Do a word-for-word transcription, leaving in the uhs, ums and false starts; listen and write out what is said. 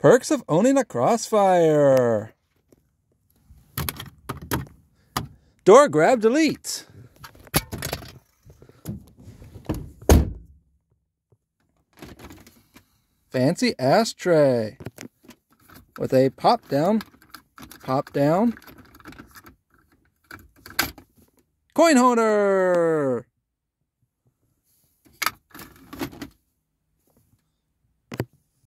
Perks of owning a Crossfire. Door grab delete. Fancy ashtray with a pop down, pop down coin holder.